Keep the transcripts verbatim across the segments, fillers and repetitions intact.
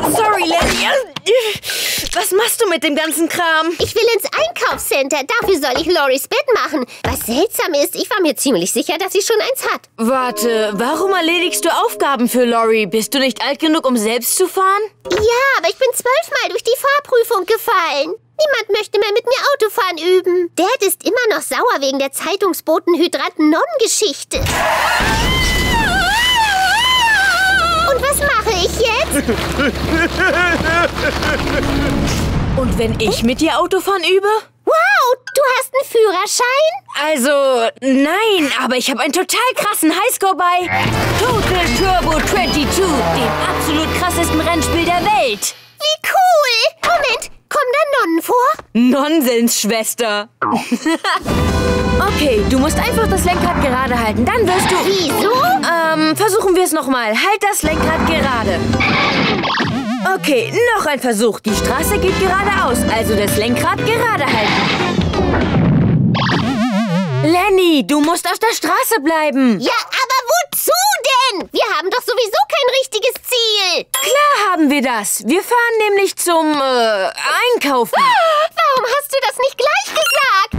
Sorry, Lenny. Was machst du mit dem ganzen Kram? Ich will ins Einkaufscenter. Dafür soll ich Loris Bett machen. Was seltsam ist, ich war mir ziemlich sicher, dass sie schon eins hat. Warte, warum erledigst du Aufgaben für Lori? Bist du nicht alt genug, um selbst zu fahren? Ja, aber ich bin zwölfmal durch die Fahrprüfung gefallen. Niemand möchte mehr mit mir Autofahren üben. Dad ist immer noch sauer wegen der Zeitungsboten-Hydranten-Non-Geschichte. Und was mache ich jetzt? Und wenn ich mit dir Autofahren übe? Wow, du hast einen Führerschein? Also, nein, aber ich habe einen total krassen Highscore bei Total Turbo zweiundzwanzig, dem absolut krassesten Rennspiel der Welt. Wie cool! Moment, kommen da Nonnen vor? Nonsens, Schwester. Okay, du musst einfach das Lenkrad gerade halten, dann wirst du... Wieso? Ähm, versuchen wir es nochmal. Halt das Lenkrad gerade. Okay, noch ein Versuch. Die Straße geht geradeaus, also das Lenkrad gerade halten. Lenny, du musst auf der Straße bleiben. Ja, aber wozu denn? Wir haben doch sowieso kein richtiges Ziel. Klar haben wir das. Wir fahren nämlich zum, äh, Einkaufen. Ah, warum hast du das nicht gleich gesagt?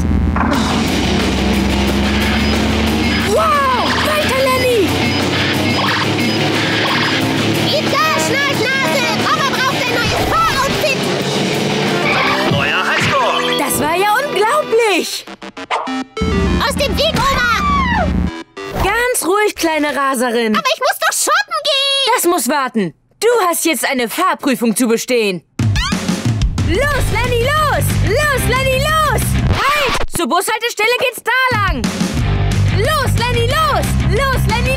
Wow, weiter, Lenny. Gib Gas, Schnarchnase. Mama braucht ein neues Fahroutfit. Neuer Highscore. Das war ja unglaublich. Aus dem Weg, Oma. Ganz ruhig, kleine Raserin. Aber ich muss doch shoppen gehen. Das muss warten. Du hast jetzt eine Fahrprüfung zu bestehen. Los, Lenny, los! Los, Lenny, los! Halt! Zur Bushaltestelle geht's da lang. Los, Lenny, los! Los, Lenny,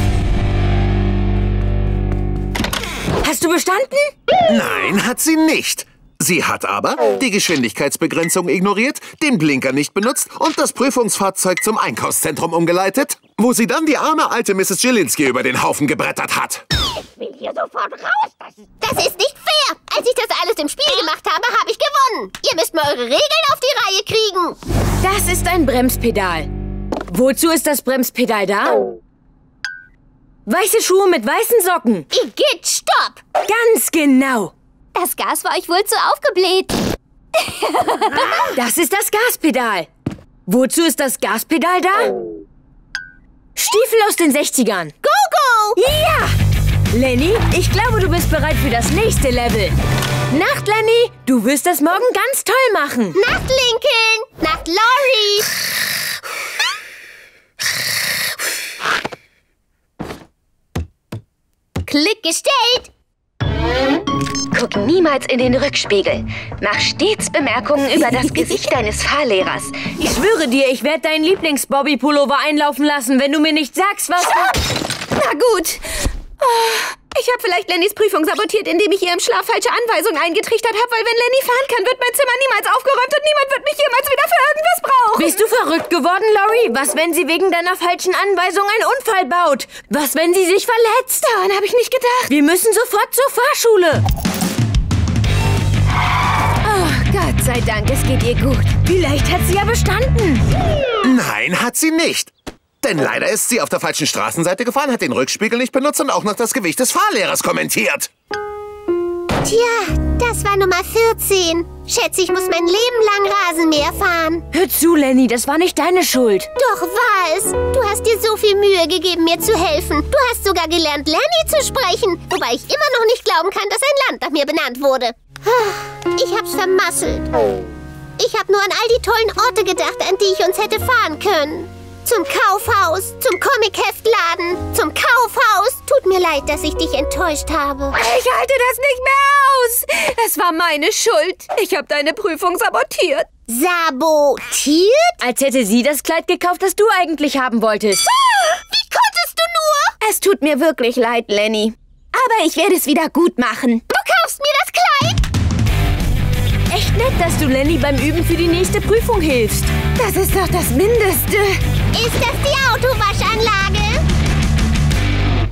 los! Hast du bestanden? Nein, hat sie nicht. Sie hat aber die Geschwindigkeitsbegrenzung ignoriert, den Blinker nicht benutzt und das Prüfungsfahrzeug zum Einkaufszentrum umgeleitet, wo sie dann die arme alte Misses Zielinski über den Haufen gebrettert hat. Ich will hier sofort raus. Das ist, das ist nicht fair. Als ich das alles im Spiel gemacht habe, habe ich gewonnen. Ihr müsst mal eure Regeln auf die Reihe kriegen. Das ist ein Bremspedal. Wozu ist das Bremspedal da? Weiße Schuhe mit weißen Socken. Igitt, stopp. Ganz genau. Das Gas war euch wohl zu aufgebläht. Das ist das Gaspedal. Wozu ist das Gaspedal da? Stiefel aus den sechzigern. Go, go! Ja! Lenny, ich glaube, du bist bereit für das nächste Level. Nacht, Lenny. Du wirst das morgen ganz toll machen. Nacht, Lincoln. Nacht, Lori. Klick gestellt. Guck niemals in den Rückspiegel. Mach stets Bemerkungen über das Gesicht deines Fahrlehrers. Ich schwöre dir, ich werde deinen Lieblings-Bobby-Pullover einlaufen lassen, wenn du mir nicht sagst, was... Na gut. Ich habe vielleicht Lennys Prüfung sabotiert, indem ich ihr im Schlaf falsche Anweisungen eingetrichtert habe, weil wenn Lenny fahren kann, wird mein Zimmer niemals aufgeräumt und niemand wird mich jemals wieder für irgendwas brauchen. Bist du verrückt geworden, Lori? Was, wenn sie wegen deiner falschen Anweisung einen Unfall baut? Was, wenn sie sich verletzt? Daran habe ich nicht gedacht. Wir müssen sofort zur Fahrschule. Oh, Gott sei Dank, es geht ihr gut. Vielleicht hat sie ja bestanden. Nein, hat sie nicht. Denn leider ist sie auf der falschen Straßenseite gefahren, hat den Rückspiegel nicht benutzt und auch noch das Gewicht des Fahrlehrers kommentiert. Tja, das war Nummer vierzehn. Schätze, ich muss mein Leben lang Rasenmäher fahren. Hör zu, Lenny, das war nicht deine Schuld. Doch war es. Du hast dir so viel Mühe gegeben, mir zu helfen. Du hast sogar gelernt, Lenny zu sprechen. Wobei ich immer noch nicht glauben kann, dass ein Land nach mir benannt wurde. Ich hab's vermasselt. Ich hab nur an all die tollen Orte gedacht, an die ich uns hätte fahren können. Zum Kaufhaus, zum Comic-Heftladen, zum Kaufhaus. Tut mir leid, dass ich dich enttäuscht habe. Ich halte das nicht mehr aus. Es war meine Schuld. Ich habe deine Prüfung sabotiert. Sabotiert? Als hätte sie das Kleid gekauft, das du eigentlich haben wolltest. Ah, wie konntest du nur? Es tut mir wirklich leid, Lenny. Aber ich werde es wieder gut machen. Du kaufst mir das Kleid? Echt nett, dass du Lenny beim Üben für die nächste Prüfung hilfst. Das ist doch das Mindeste. Ist das die Autowaschanlage?